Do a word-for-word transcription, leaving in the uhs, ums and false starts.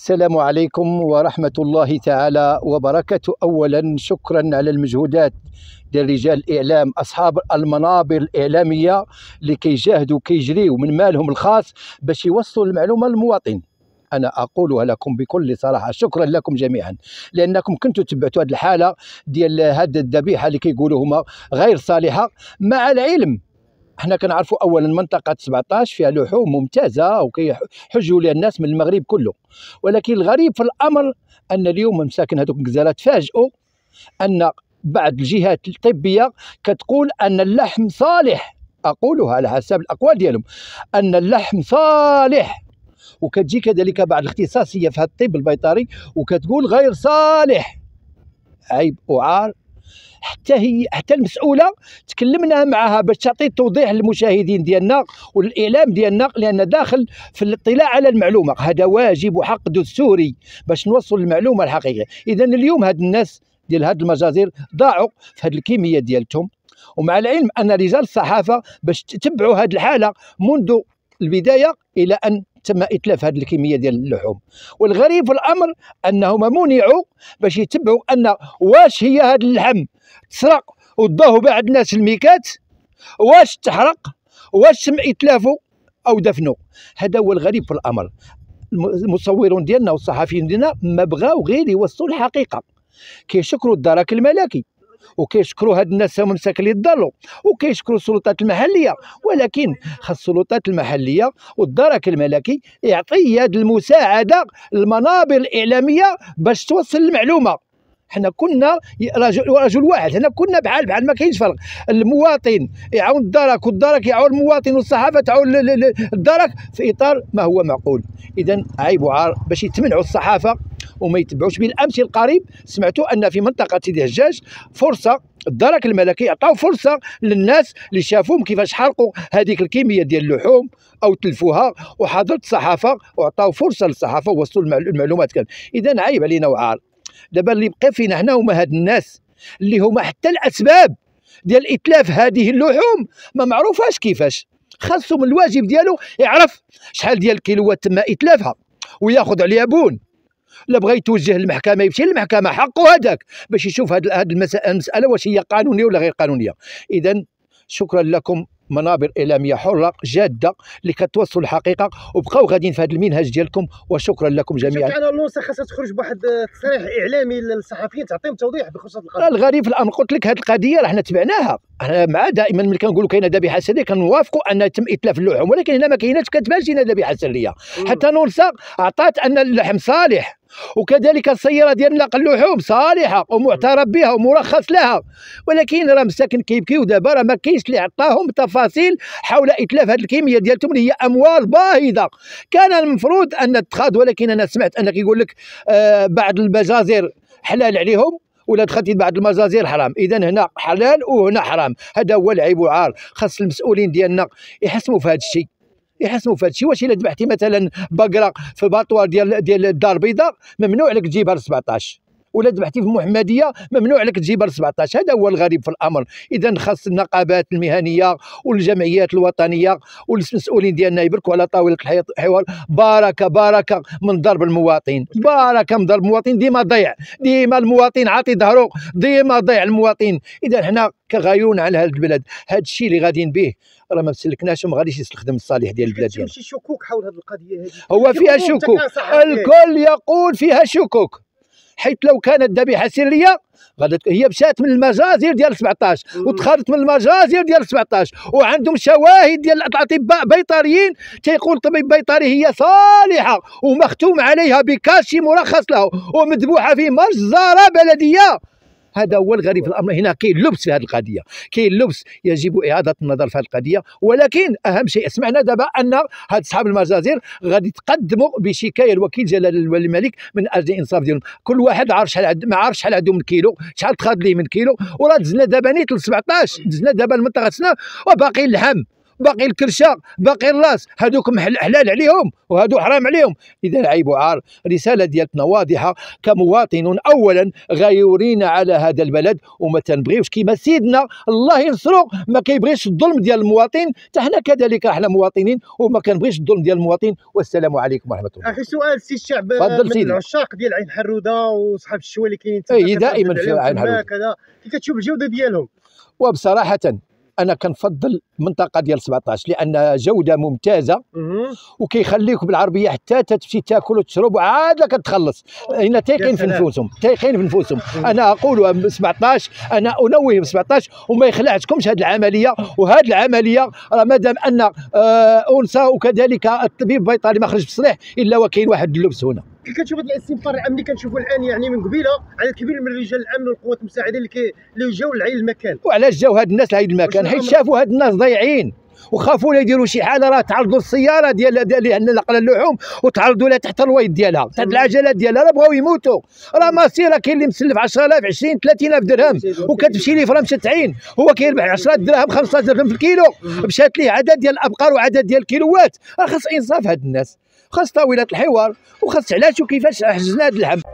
السلام عليكم ورحمة الله تعالى وبركاته. أولا شكرا على المجهودات ديال رجال الإعلام أصحاب المنابر الإعلامية اللي كيجاهدوا كيجريوا من مالهم الخاص باش يوصلوا المعلومة للمواطن. أنا أقولها لكم بكل صراحة، شكرا لكم جميعا، لأنكم كنتوا تبعتوا هذه الحالة ديال هذه الذبيحة اللي كيقولوا هما غير صالحة. مع العلم احنا كنعرفوا اولا منطقه سبعطاش فيها لحوم ممتازه وكيحجوا لها الناس من المغرب كله، ولكن الغريب في الامر ان اليوم مساكن هذوك الجزالات تفاجئوا ان بعض الجهات الطبيه كتقول ان اللحم صالح. اقولها على حسب الاقوال ديالهم ان اللحم صالح، وكتجي كذلك بعض الاختصاصيه في هذا الطب البيطري وكتقول غير صالح. عيب وعار. حتى هي حتى المسؤوله تكلمنا معها باش تعطي توضيح للمشاهدين ديالنا والاعلام ديالنا، لان داخل في الاطلاع على المعلومه، هذا واجب وحق دستوري باش نوصل المعلومه الحقيقيه. اذا اليوم هاد الناس ديال هاد المجازر ضاعوا في هاد الكميه ديالتهم، ومع العلم ان رجال الصحافه باش تتبعوا هاد الحاله منذ البدايه الى ان تم اتلاف هذه الكميه ديال اللحوم. والغريب في الامر انهم منعوا باش يتبعوا ان واش هي هذا اللحم تسرق وداوه بعض الناس الميكات، واش تحرق، واش تم اتلافه او دفنه. هذا هو الغريب في الامر. المصورون ديالنا والصحفيين ديالنا ما بغاو غير يوصلوا الحقيقه. كيشكروا الدرك الملكي وكيشكروا هاد الناس هما مساكن اللي ضلوا، وكيشكروا السلطات المحليه، ولكن خاص السلطات المحليه والدرك الملكي يعطي هاد المساعده للمنابر الاعلاميه باش توصل المعلومه. حنا كنا رجل, رجل واحد، حنا كنا بحال بحال ما كاينش فرق. المواطن يعاون الدرك والدرك يعاون المواطن، والصحافه تعاون الدرك في اطار ما هو معقول. اذا عيب وعار باش يتمنعوا الصحافه وما يتبعوش. بالامس القريب سمعتوا ان في منطقه سيدي حجاج فرصه الدرك الملكي عطاو فرصه للناس اللي شافوهم كيفاش حرقوا هذيك الكميه ديال اللحوم او تلفوها، وحضرت الصحافه وعطاو فرصه للصحافه ووصلوا المعلومات كان. اذا عيب علينا وعار. دابا اللي بقى فينا حنا هما هاد الناس اللي هما حتى الاسباب ديال اتلاف هذه اللحوم ما معروفاش كيفاش. خاصهم الواجب ديالو يعرف شحال ديال الكيلوات تم اتلافها وياخذ عليها بون. لا بغى يتوجه للمحكمه يمشي للمحكمه، حقه هذاك باش يشوف هذه المساله واش هي قانونيه ولا غير قانونيه. اذا شكرا لكم، منابر اعلاميه حره جاده اللي كتوصل الحقيقه، وبقاو غاديين في هذا المنهج ديالكم، وشكرا لكم جميعا. شفت انا اللونسه خاصها تخرج بواحد التصريح اعلامي للصحفيين تعطيهم توضيح بخصوص القضيه. الغريب في الامر قلت لك هذه القضيه راه حنا تبعناها، حنا مع دائما ملي كنقولوا كاينه ذبيحه سريه كنوافقوا ان يتم اتلاف اللحوم، ولكن هنا ما كايناش، كتبانش لنا ذبيحه سريه. حتى نورسا عطات ان اللحم صالح، وكذلك السياره ديال نقل اللحوم صالحه ومعترف بها ومرخص لها، ولكن راه مساكن كيبكيو دابا، راه ما كاينش اللي عطاهم تفاصيل حول اتلاف هذه الكميه ديالتهم اللي هي اموال باهظه. كان المفروض ان اتخاذ، ولكن انا سمعت ان كيقول لك آه بعض المجازر حلال عليهم ولا دخلتي بعض المجازر حرام. اذا هنا حلال وهنا حرام، هذا هو العيب والعار. خاص المسؤولين ديالنا يحسموا في هذا الشيء، يحسنوا في هذا الشيء. واش الا ذبحتي مثلا بقره في باطوار ديال ديال الدار البيضاء ممنوع لك تجيبها ل سبعطاش، ولا ذبحتي في محمديه ممنوع لك تجيبها ل سبعطاش. هذا هو الغريب في الامر. اذا خاص النقابات المهنيه والجمعيات الوطنيه والمسؤولين ديالنا يبركوا على طاوله الحوار. بارك بارك من ضرب المواطن، بارك من ضرب المواطن. ديما ضيع، ديما المواطن عاطي ظهره، ديما ضيع المواطن. اذا حنا كغايون على هذا البلد، هذا الشيء اللي غاديين به راه ما مسلكناش وما غاديش يستخدم الصالح ديال البلاد ديالنا. شي شكوك حول هذه القضيه هذه؟ هو فيها شكوك، الكل يقول فيها شكوك، حيث لو كانت ذبيحه سريه غادت هي مشات من المجازر ديال سبعطاش ودخلت من المجازر ديال سبعطاش، وعندهم شواهد ديال الاطباء بيطريين تيقول طبيب بيطري هي صالحه ومختوم عليها بكاشي مرخص له ومذبوحه في مجزره بلديه. هذا هو الغريب في الامر. هنا كاين لبس في هذه القضيه، كاين لبس، يجب اعاده النظر في هذه القضيه. ولكن اهم شيء سمعنا دابا ان هاد اصحاب المجازر غادي يتقدموا بشكايه لوكيل جلاله الولي الملك من اجل الانصاف ديالهم. كل واحد عارف شحال ما عارف شحال عنده من كيلو، شحال تخاض ليه من كيلو، وراه دزنا دابا نيت ل سبعطاش، دزنا دابا المنطقه سنا وباقي اللحم باقي الكرشه، باقي الراس، هذوك حلال عليهم وهذو حرام عليهم. اذا عيب وعار. رساله ديالتنا واضحه كمواطنون، اولا غيورين على هذا البلد وما تنبغيوش كيما سيدنا الله ينصرو ما كيبغيش الظلم ديال المواطن، حتى حنا كذلك احنا مواطنين وما كنبغيش الظلم ديال المواطن. والسلام عليكم ورحمه الله. اخي سؤال سي الشعب تفضل من سيدي. العشاق ديال عين حروده وصحاب الشوا اللي كاينين اي دائما في عين حروده كذا، كيف كتشوف الجوده ديالهم؟ وبصراحه انا كنفضل المنطقه ديال سبعطاش لان جوده ممتازه وكيخليك بالعربيه حتى تمشي تاكل وتشرب وعاد لا كتخلص. هنا تايقين في نفوسهم، تايقين في نفوسهم. انا اقول سبعطاش، انا انوه ب سبعطاش وما يخلعتكمش هذه العمليه. وهذه العمليه راه مادام ان آه انثى وكذلك الطبيب البيطري ما خرج بصريح الا وكاين واحد اللبس هنا. كي كتشوف هذا الاستنفار الامني كنشوفوا الان يعني من قبيله عدد كبير من رجال الامن والقوات المساعده اللي كي اللي جاو لعين المكان. وعلاش جاو هاد الناس لعين المكان؟ حيت شافوا هاد الناس ضايعين وخافوا لا يديروا شي حاجه. راه تعرضوا السياره ديال ديال نقل اللحوم وتعرضوا لها تحت الرويض ديالها، تحت العجلات ديالها، راه بغاو يموتوا. راه مسيره كاين اللي مسلف عشرة آلاف عشرين ثلاثين ألف درهم وكتمشي ليه فرا مشات عين، هو كيربح عشرة دراهم خمسة عشر درهم في الكيلو، مشات ليه عدد ديال الابقار وعدد ديال الكيلوات. راه خاص انصاف هاد الناس، خاص طاوله الحوار وخاص علاش وكيفاش حجزنا هاد اللحم.